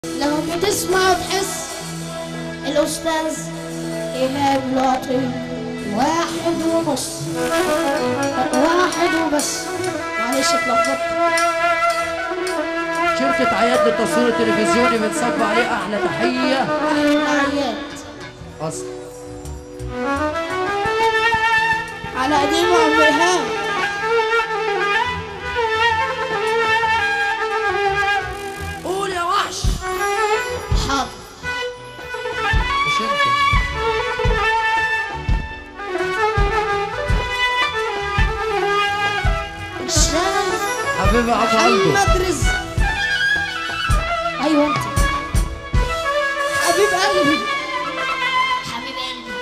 لما بتسمع بحس الأستاذ إيهاب لطيف 1.5 1 وبس. معلش اتلخبطت. شركة عياد للتصوير التلفزيوني بنصب عليه أحلى تحية. أحلى عياد أصل على قديمه عم إيهاب. قول يا وحش. حاضر. مش أنت. الشام حبيبي أبو قلبي. محمد رزق. أيوه أنت حبيب قلبي. حبيب قلبي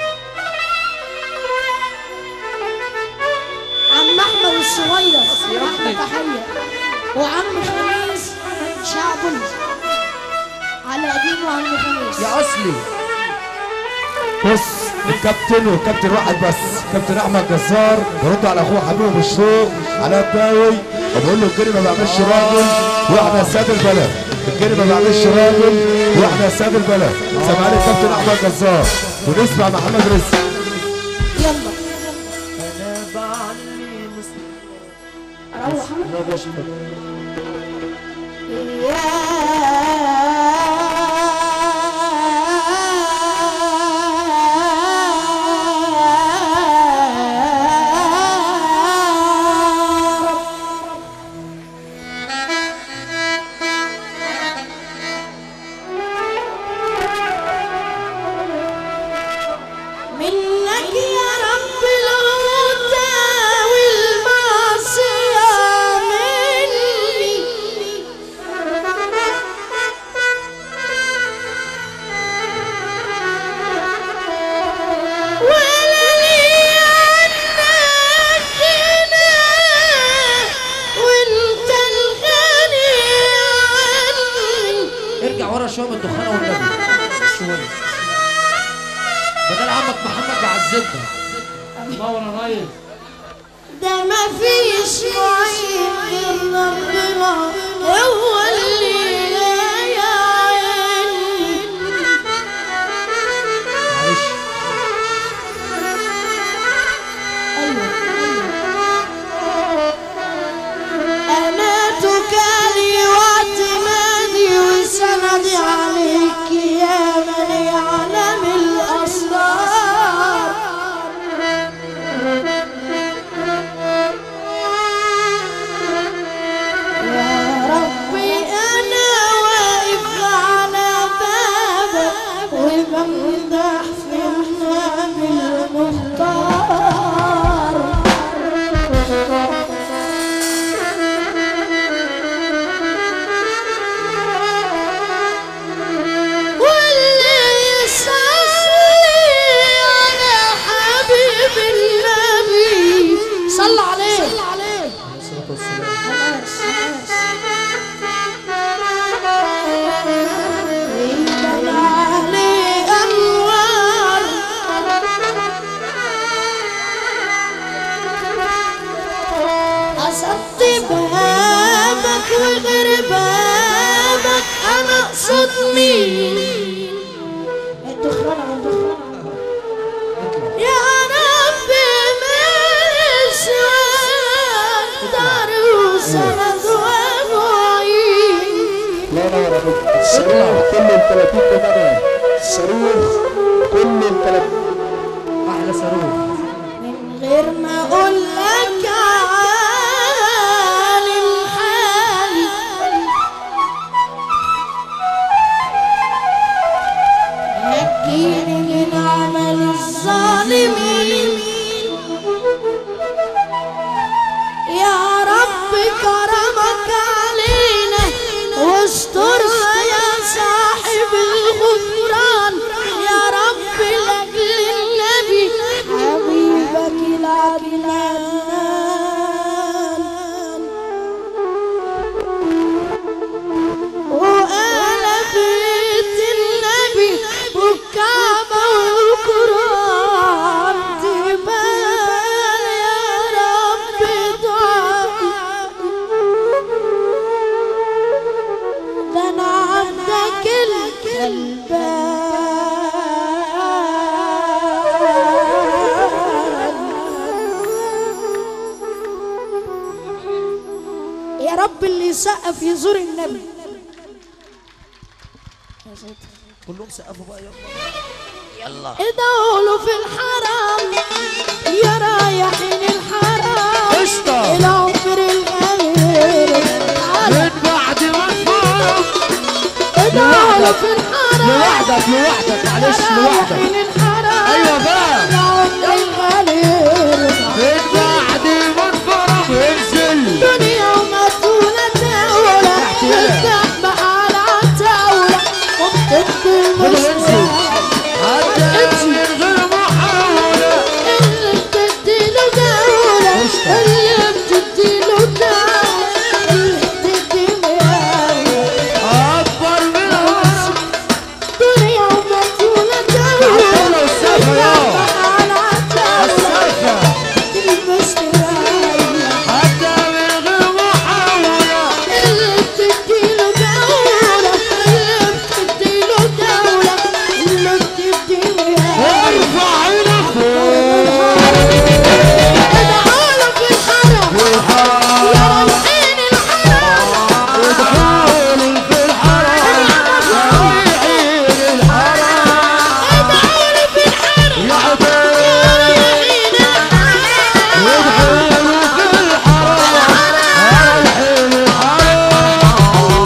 عم أحمد الصغير أحلى تحية. وعم خميس شعبنا على قديمه عم خميس. يا أصلي بص الكابتن والكابتن واحد بس، كابتن احمد جزار برد على اخوه حبيبه بالشوق علاء الداوي وبقول له الجري ما بيعملش راجل واحنا ساد البلد، الجري ما بيعملش راجل واحنا ساد البلد. سامعني الكابتن احمد جزار ونسمع محمد رزق. يلا أنا بعلي أروح لا بشكر. منك يا رب الهدى والمعصية مني. ولا لي عنك غنى وانت الغني عني. ارجع ورا شوية من الدخانة والنبي شوية. بدل عمك محمد بعذبنا. الله وانا رايح. ده مفيش معين غير ربنا هو اللي يعيني. معلش. أنا تكالي واعتمادي وسندي عليك يا من يعلم الأسرار. يا ربي أنا واقف على بابك وبمدح في النبي المختار. واللي يصلي على حبيب النبي صلى عليه. الصلاة والسلام. يبان عليه أنوار. قصدت بابك وغير بابك أنا أقصد مين؟ يا رب من سواك دار وسند ومعين. لا لا لا الصاروخ كل ال 30 8 الصاروخ كل ال 30. أحلى صاروخ. من غير ما اقول لك عالم حالي نجيني من عمل الظالمين. يا رب كرمك علينا واسترها يا صاحب الغفران. يا رب لاجل النبي حبيبك العدنان. يسقف يزور النبي. كلهم سقفوا بقى يلا. ادعوا له في الحرم يا رايحين الحرم قشطة العمر الغير من بعد ما تفرق. ادعوا له في الحرم لوحدك معلش لوحدك. رايحين الحرم ايوه بقى العمر الغير من بعد ما تفرق انزل. دنيا ومدونة دولة تفتح على الدولة وبتدي المسلم حتى من غير محاولة. اللي بتديله دولة اللي بتديله دولة اللي بتديله أكبر منها دنيا ومدونة دولة تفتح على الدولة المسلم حتى من غير محاولة. اللي بتديله دولة اللي بتديله دولة اللي بتديله ارفع ايدك ادعوا له في الحرم يا رايحين الحرم ادخل في الحرم رايحين الحرم. ادعوا له في الحرم يا عباد يا رايحين الحرم ادخلوا في الحرم رايحين الحرم.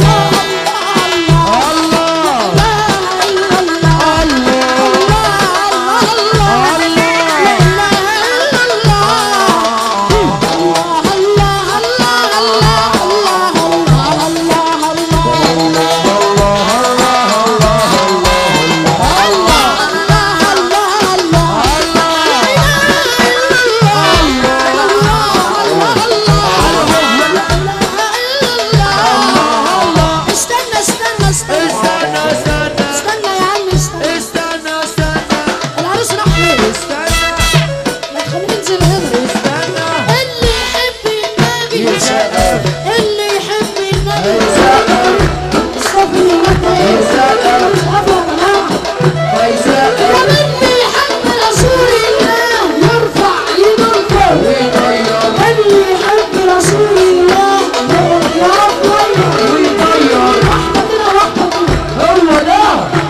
استنى يا عم استنى العروس راح فين؟ ما تخليني انزل هنا اللي يحب النبي اللي يحب النبي الصبر ومن يحب رسول الله يرفع ايده لفوق اللي يحب رسول الله يرفع هو ده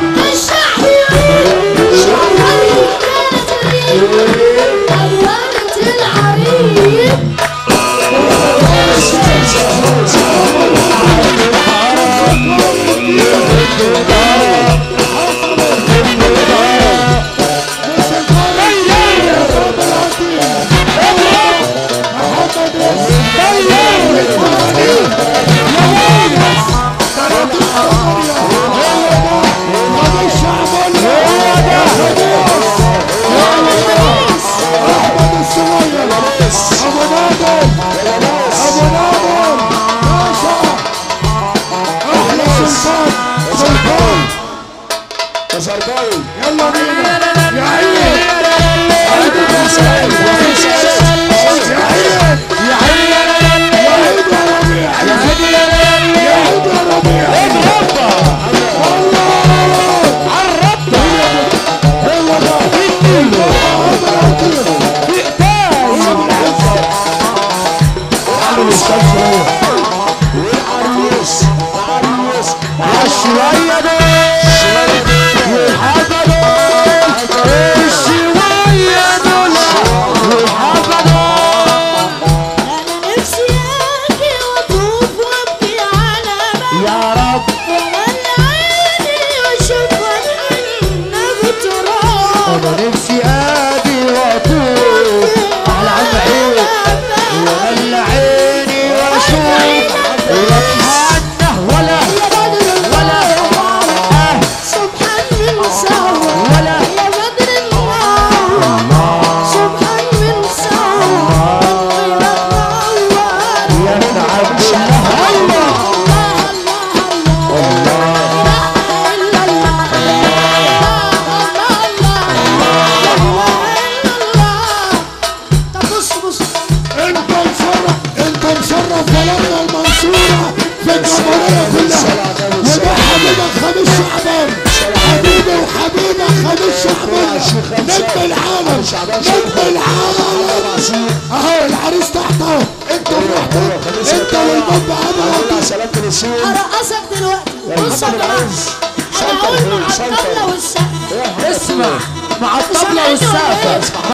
يلا بينا يا عيني شوية انا نفسي اجي واطوف وابكي على باب يا رب ومن عيني واشوف النبي تراب انا نفسي ادي واطوف على عم عيني ولا عيني واشوف واتهنى ولا سبحان من سوى ولا يا بدر الله سبحان من سوى يا ابن عبد الله انت مشرف بلدنا المنصورة في الجمهورية كلها. وده حبيبك خميس شعبان حبيبي وحبيبك خميس شعبان نجم العالم نجم العالم اهو العريس تحت اهو انت براحتك انت والباب عمل سلامة الوصول هرقصك دلوقتي. بص يا محمد جماعه العز. انا هقول مع الطبله والسقف. اسمع مع الطبلة والسقفة.